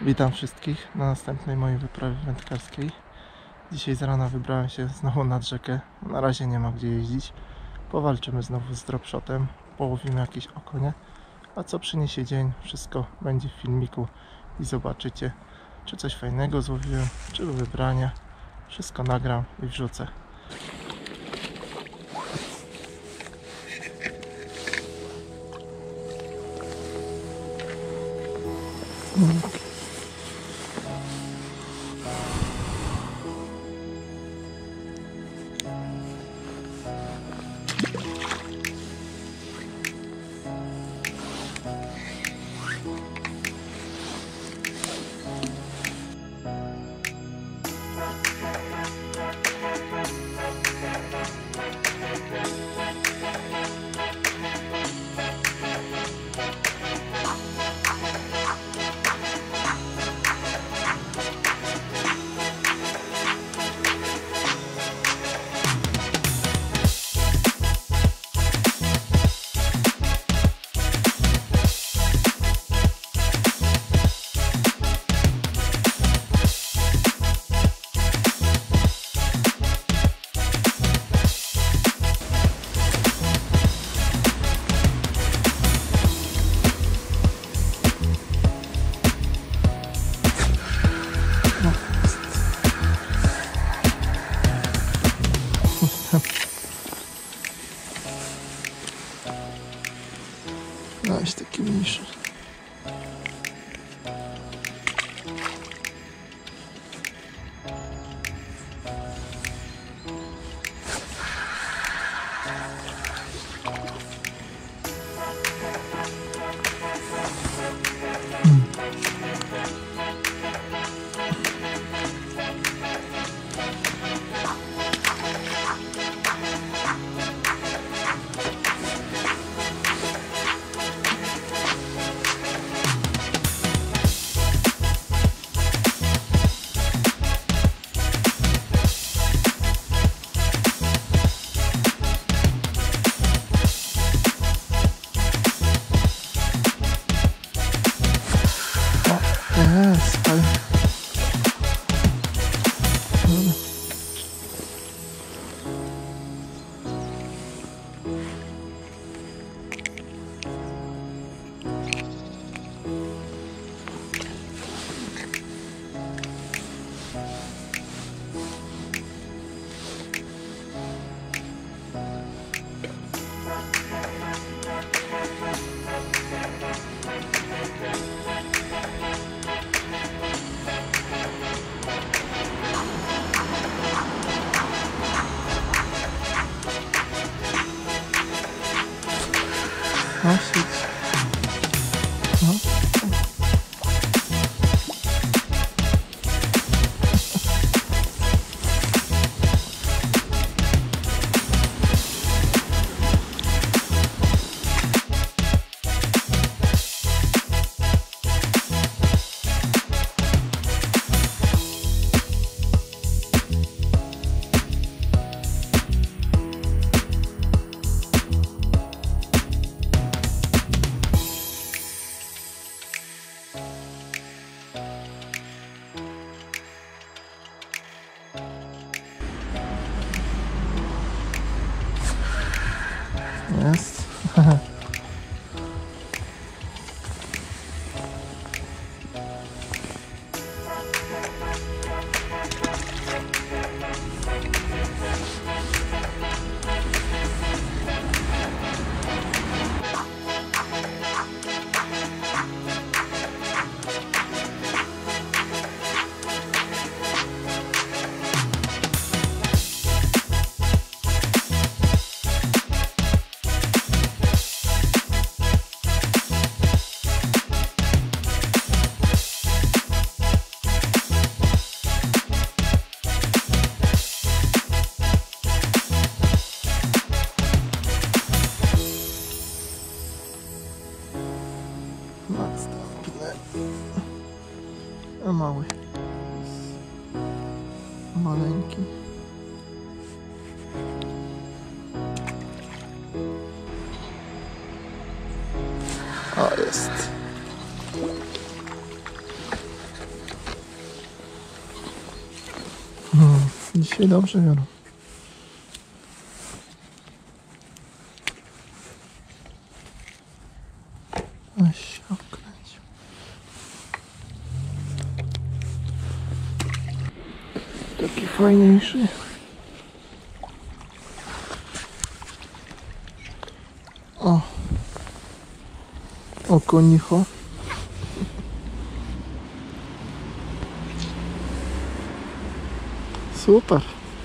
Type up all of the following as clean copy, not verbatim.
Witam wszystkich na następnej mojej wyprawie wędkarskiej. Dzisiaj z rana wybrałem się znowu nad rzekę. Na razie nie ma gdzie jeździć. Powalczymy znowu z dropshotem, połowimy jakieś okonie. A co przyniesie dzień, wszystko będzie w filmiku i zobaczycie, czy coś fajnego złowiłem, czy do wybrania. Wszystko nagram i wrzucę. No jest taki mniejszy. Jest, ale... No, świeć. No. Jest. Następny. A mały. Maleńki. O, jest. Dzisiaj dobrze biorą. Weź się okręć. Taki fajniejszy. O. Okonicho. Super.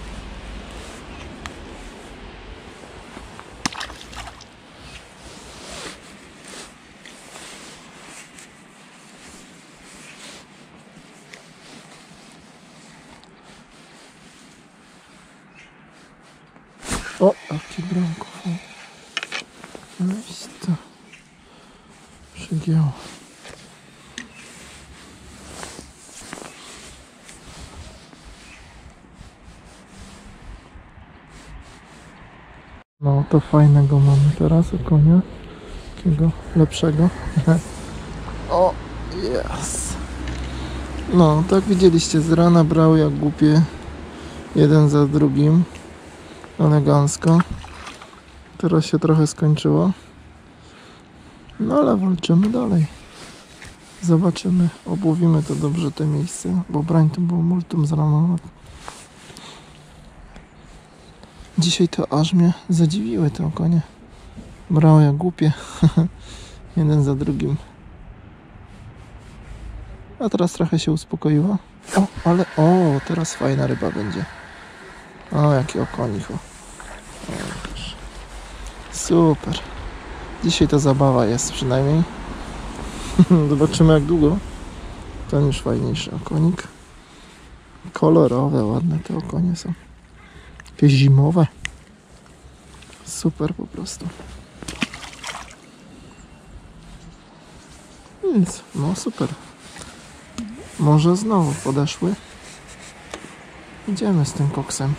O, jaki bramko. Weź to. Przygięło. No to fajnego mamy teraz konia. Takiego lepszego. O, jest. No, tak widzieliście, z rana brał jak głupie. Jeden za drugim. Elegancko. Teraz się trochę skończyło. No ale walczymy dalej. Zobaczymy, obłowimy to dobrze te miejsce, bo brań tu było multum z rana. Dzisiaj to aż mnie zadziwiły te konie. Brało jak głupie. Jeden za drugim. A teraz trochę się uspokoiła. O, ale teraz fajna ryba będzie. O, jaki okonicho. Super. Dzisiaj to zabawa jest przynajmniej. Zobaczymy jak długo. Ten już fajniejszy okonik. Kolorowe, ładne te okonie są. Jakieś zimowe. Super po prostu. Nic, no super. Może znowu podeszły. Idziemy z tym koksem.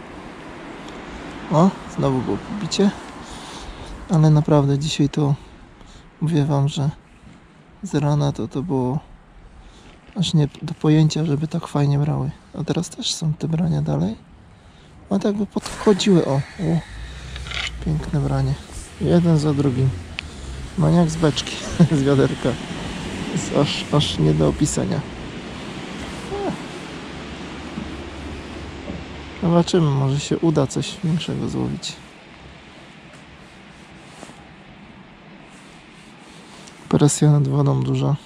O, znowu było pobicie. Ale naprawdę dzisiaj to mówię wam, że z rana to było aż nie do pojęcia, żeby tak fajnie brały. A teraz też są te brania dalej. A tak by podchodziły. O, piękne branie. Jeden za drugim. No jak z beczki, z wiaderka. Jest aż nie do opisania. Zobaczymy, może się uda coś większego złowić. Presja nad wodą duża.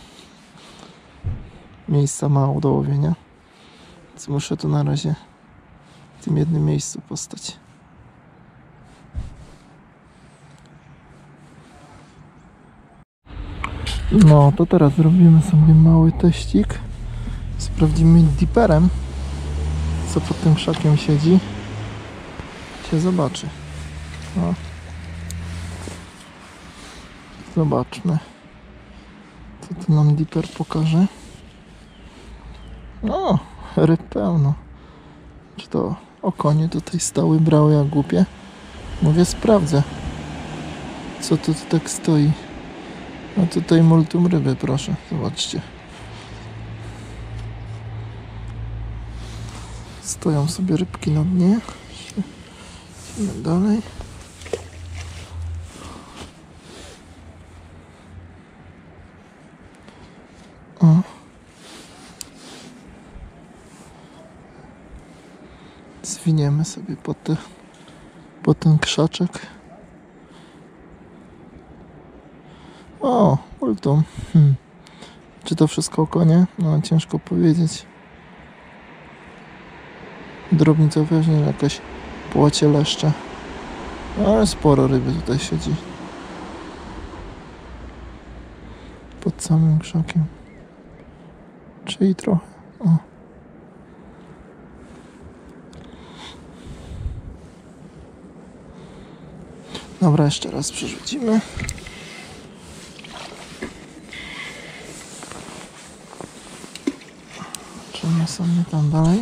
Miejsca mało do łowienia. Więc muszę tu na razie w tym jednym miejscu postać. No to teraz zrobimy sobie mały teścik. Sprawdzimy diperem, co pod tym krzakiem siedzi. Się zobaczy. No. Zobaczmy, co tu nam diper pokaże. O, ryb pełno. Czy to okonie tutaj stały, brały jak głupie? Mówię, sprawdzę, co tu tak stoi. A tutaj multum ryby, proszę, zobaczcie. Stoją sobie rybki na dnie. Idziemy dalej. O. Zwiniemy sobie po ten krzaczek. O, multum. Czy to wszystko konie? No ciężko powiedzieć. Drobnica pewnie jakaś płocie leszcze. Ale sporo ryby tutaj siedzi. Pod samym krzakiem. Czyli trochę. O. Dobra, jeszcze raz przerzucimy. Zobaczymy sobie tam dalej.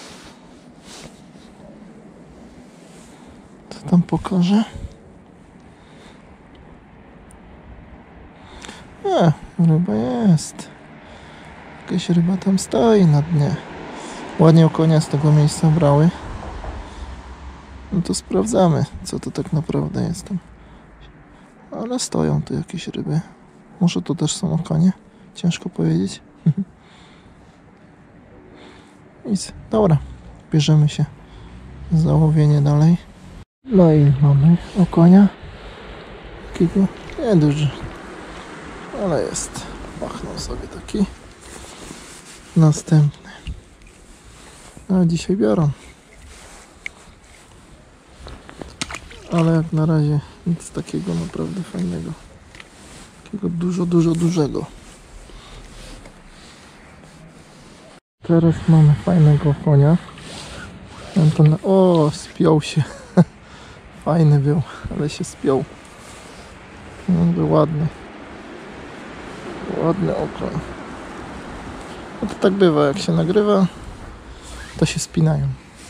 Co tam pokaże? Ryba jest. Jakaś ryba tam stoi na dnie. ładnie okonia z tego miejsca brały. No to sprawdzamy, co to tak naprawdę jest tam. Ale stoją tu jakieś ryby. Może to też są okonie? Ciężko powiedzieć. Nic. Dobra, bierzemy się za łowienie dalej. No i mamy okonia. Takiego nieduży, ale jest. Machnął sobie taki. Następny. No dzisiaj biorą. Ale jak na razie nic takiego naprawdę fajnego. Takiego dużego. Teraz mamy fajnego konia. O, spiął się. Fajny był, ale się spiął. No, był ładny. Ładny okoń. No to tak bywa, jak się nagrywa, to się spinają.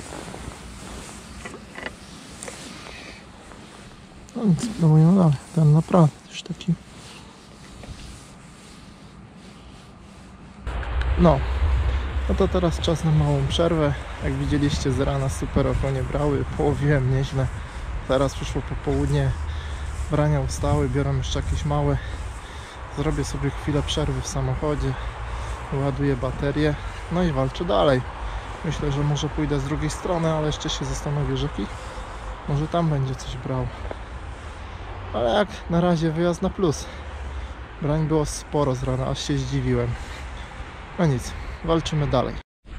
No nic, spróbujemy dalej. Ten naprawdę już taki. No to teraz czas na małą przerwę. Jak widzieliście, z rana super okonie brały, połowiłem nieźle. Teraz przyszło popołudnie, brania ustały, biorę jeszcze jakieś małe. Zrobię sobie chwilę przerwy w samochodzie, ładuję baterię, no i walczę dalej. Myślę, że może pójdę z drugiej strony, ale jeszcze się zastanowię rzeki. Może tam będzie coś brał. Ale jak na razie wyjazd na plus. Brań było sporo z rana, aż się zdziwiłem. No nic, walczymy dalej.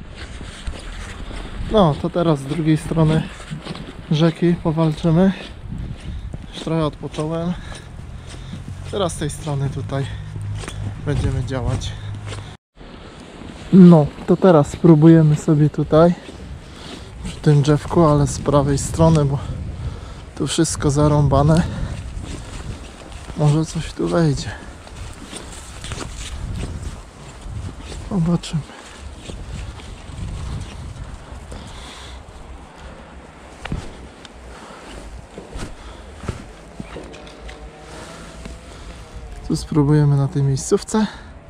No to teraz z drugiej strony rzeki powalczymy. Już trochę odpocząłem. Teraz z tej strony tutaj będziemy działać. No to teraz spróbujemy sobie tutaj przy tym drzewku, ale z prawej strony, bo tu wszystko zarąbane. Może coś tu wejdzie. Zobaczymy. Tu spróbujemy na tej miejscówce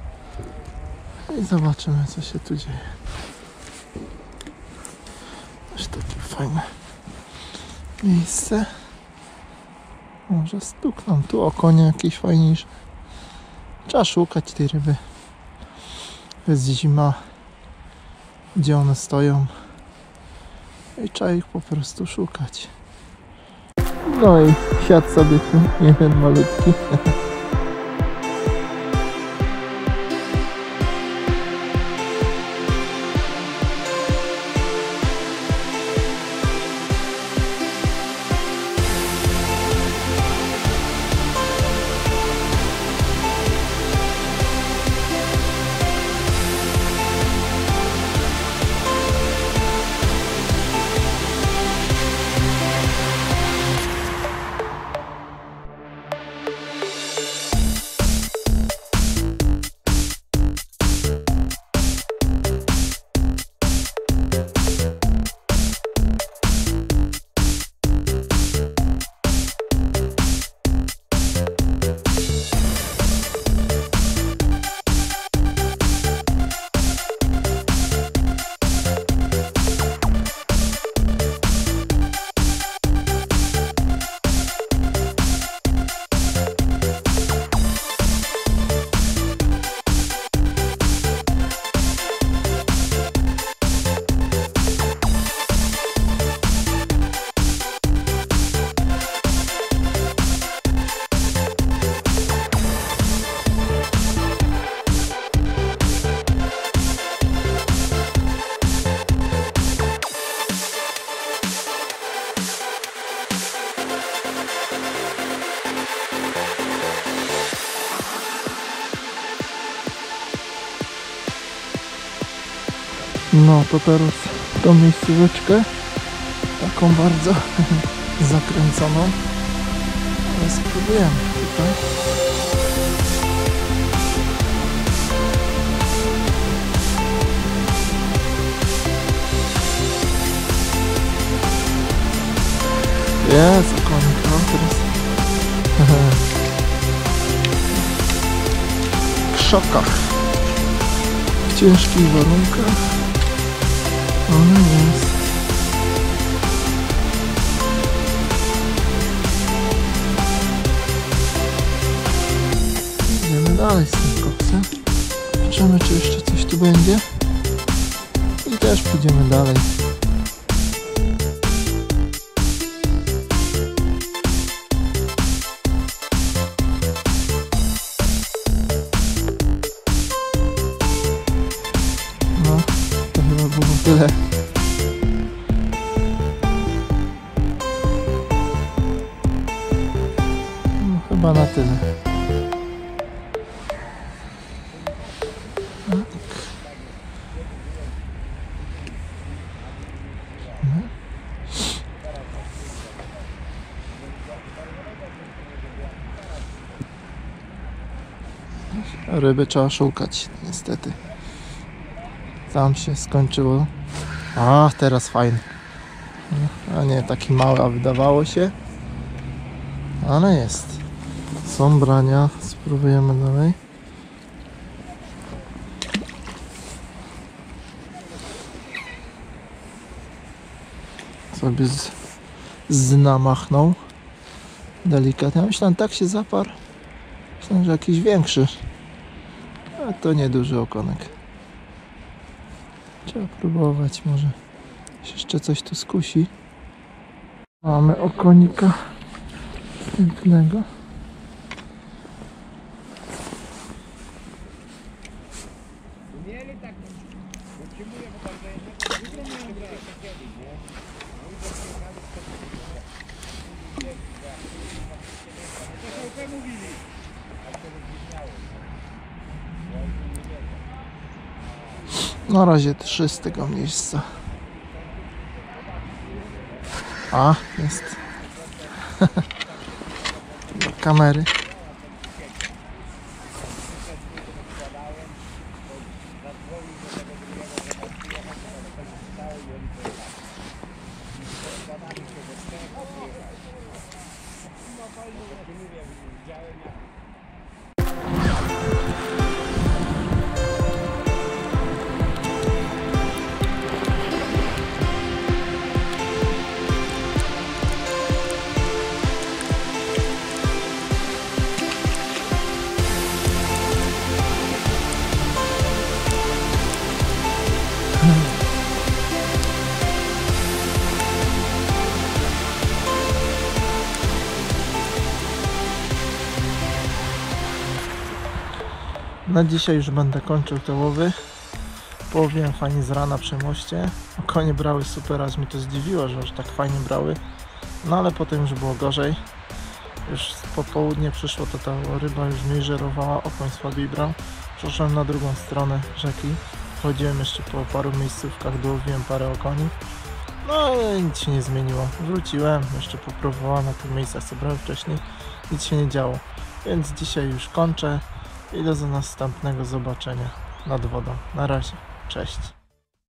i zobaczymy, co się tu dzieje. Też takie fajne miejsce. Może stukną tu okonie jakieś fajniejsze. Trzeba szukać tej ryby. Jest zima, gdzie one stoją, i trzeba ich po prostu szukać. No i siadł sobie tu jeden malutki. No to teraz tą miejscóweczkę, taką bardzo zakręconą, ale spróbujemy tutaj. Jest okonik, no teraz w krzakach, w ciężkich warunkach. Ona jest. Idziemy dalej z tym koksem. Zobaczymy, czy jeszcze coś tu będzie. I też pójdziemy dalej. No, to chyba było tyle. No, chyba na tyle. Ryby trzeba szukać, niestety. Tam się skończyło. A, teraz fajny. A nie taki mały, a wydawało się. Ale jest. Są brania. Spróbujemy dalej. Sobie z namachnął. Delikatnie. Myślałem, tak się zaparł. Myślałem, że jakiś większy. A to nieduży okonek. Trzeba próbować, może się jeszcze coś tu skusi. Mamy okonika pięknego. Na razie 3 z tego miejsca. A, jest. Do kamery. Na dzisiaj już będę kończył te łowy. Połowiłem fajnie z rana przy moście. Konie brały super, aż mi to zdziwiło, że już tak fajnie brały. No ale potem już było gorzej. Już po południe przyszło, to ta ryba już mniej żerowała, okoń słabiej brał. Przeszłem na drugą stronę rzeki. Chodziłem jeszcze po paru miejscówkach, dołowiłem parę okoni. No ale nic się nie zmieniło. Wróciłem, jeszcze popróbowałem na tych miejscach, co brałem wcześniej. Nic się nie działo. Więc dzisiaj już kończę i do następnego zobaczenia nad wodą. Na razie. Cześć.